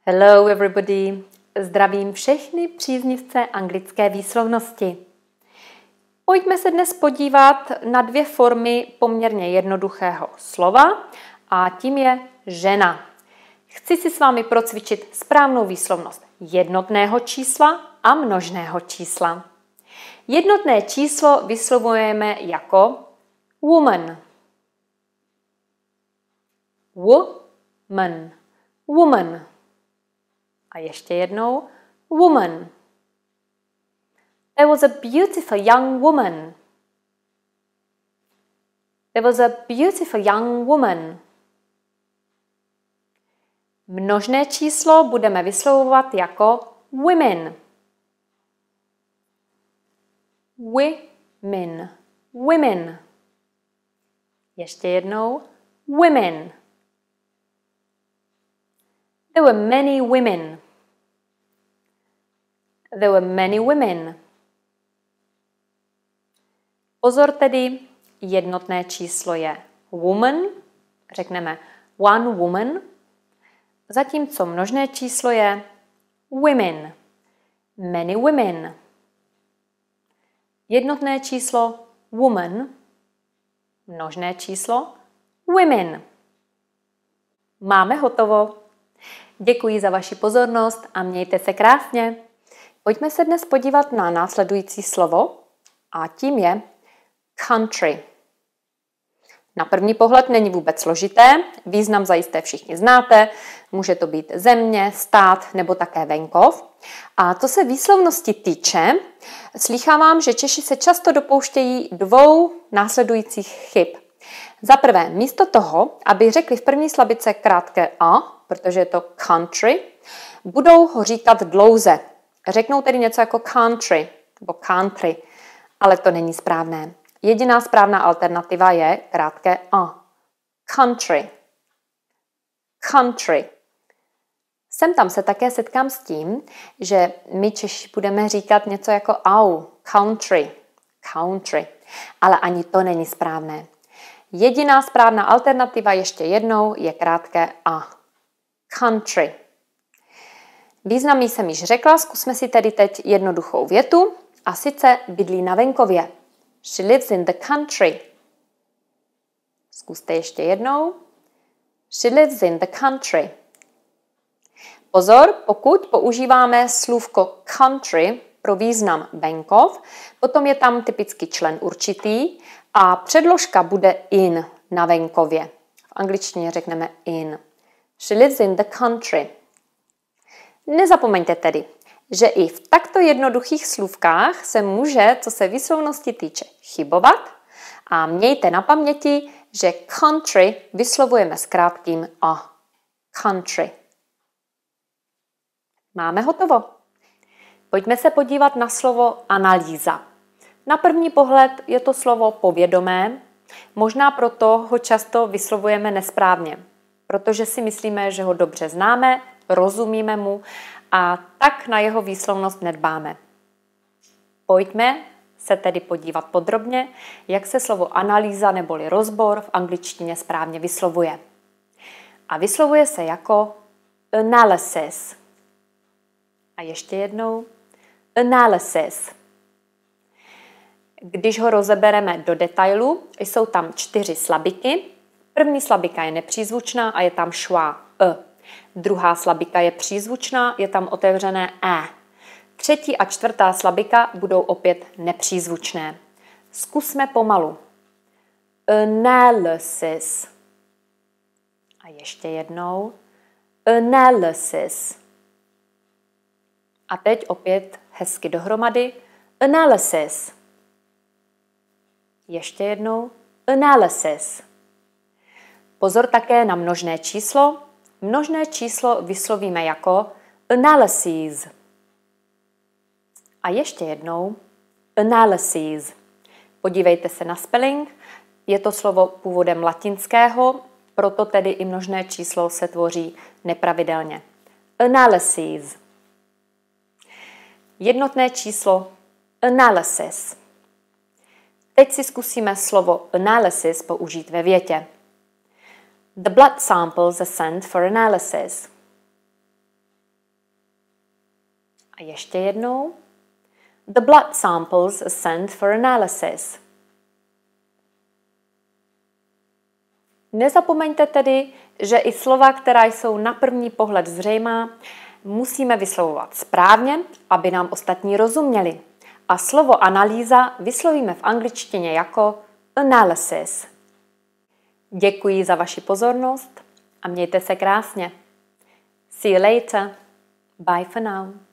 Hello everybody! Zdravím všechny příznivce anglické výslovnosti. Pojďme se dnes podívat na dvě formy poměrně jednoduchého slova a tím je žena. Chci si s vámi procvičit správnou výslovnost jednotného čísla a množného čísla. Jednotné číslo vyslovujeme jako woman. Woman. Woman. A ještě jednou woman. There was a beautiful young woman. There was a beautiful young woman. Množné číslo budeme vyslovovat jako women. Women. Women. Ještě jednou women. There were many women. There were many women. Pozor tedy, jednotné číslo je woman, řekneme one woman, zatímco množné číslo je women, many women. Jednotné číslo woman, množné číslo women. Máme hotovo. Děkuji za vaši pozornost a mějte se krásně. Pojďme se dnes podívat na následující slovo a tím je country. Na první pohled není vůbec složité, význam zajisté všichni znáte, může to být země, stát nebo také venkov. A co se výslovnosti týče, slýchávám, že Češi se často dopouštějí dvou následujících chyb. Za prvé, místo toho, aby řekli v první slabice krátké a, protože je to country, budou ho říkat dlouze. Řeknou tedy něco jako country nebo country, ale to není správné. Jediná správná alternativa je krátké a. Country. Country. Sem tam se také setkám s tím, že my Češi budeme říkat něco jako au, country. Country. Ale ani to není správné. Jediná správná alternativa ještě jednou je krátké a. Country. Význam jsem již řekla, zkusme si tedy teď jednoduchou větu a sice bydlí na venkově. She lives in the country. Zkuste ještě jednou. She lives in the country. Pozor, pokud používáme slůvko country pro význam venkov, potom je tam typicky člen určitý a předložka bude in na venkově. V angličtině řekneme in. She lives in the country. Nezapomeňte tedy, že i v takto jednoduchých slůvkách se může, co se výslovnosti týče, chybovat a mějte na paměti, že country vyslovujeme s krátkým a. Country. Máme hotovo. Pojďme se podívat na slovo analýza. Na první pohled je to slovo povědomé, možná proto ho často vyslovujeme nesprávně, protože si myslíme, že ho dobře známe, rozumíme mu a tak na jeho výslovnost nedbáme. Pojďme se tedy podívat podrobně, jak se slovo analýza neboli rozbor v angličtině správně vyslovuje. A vyslovuje se jako analysis. A ještě jednou analysis. Když ho rozebereme do detailu, jsou tam 4 slabiky. První slabika je nepřízvučná a je tam švá Druhá slabika je přízvučná, je tam otevřené e. Třetí a čtvrtá slabika budou opět nepřízvučné. Zkusme pomalu. Analysis. A ještě jednou. Analysis. A teď opět hezky dohromady. Analysis. Ještě jednou. Analysis. Pozor také na množné číslo. Množné číslo vyslovíme jako analyses. A ještě jednou analyses. Podívejte se na spelling. Je to slovo původem latinského, proto tedy i množné číslo se tvoří nepravidelně. Analyses. Jednotné číslo analysis. Teď si zkusíme slovo analysis použít ve větě. The blood samples are sent for analysis. A ještě jednou. The blood samples are sent for analysis. Nezapomeňte tedy, že i slova, která jsou na první pohled zřejmá, musíme vyslovovat správně, aby nám ostatní rozuměli. A slovo analýza vyslovíme v angličtině jako analysis. Děkuji za vaši pozornost a mějte se krásně. See you later. Bye for now.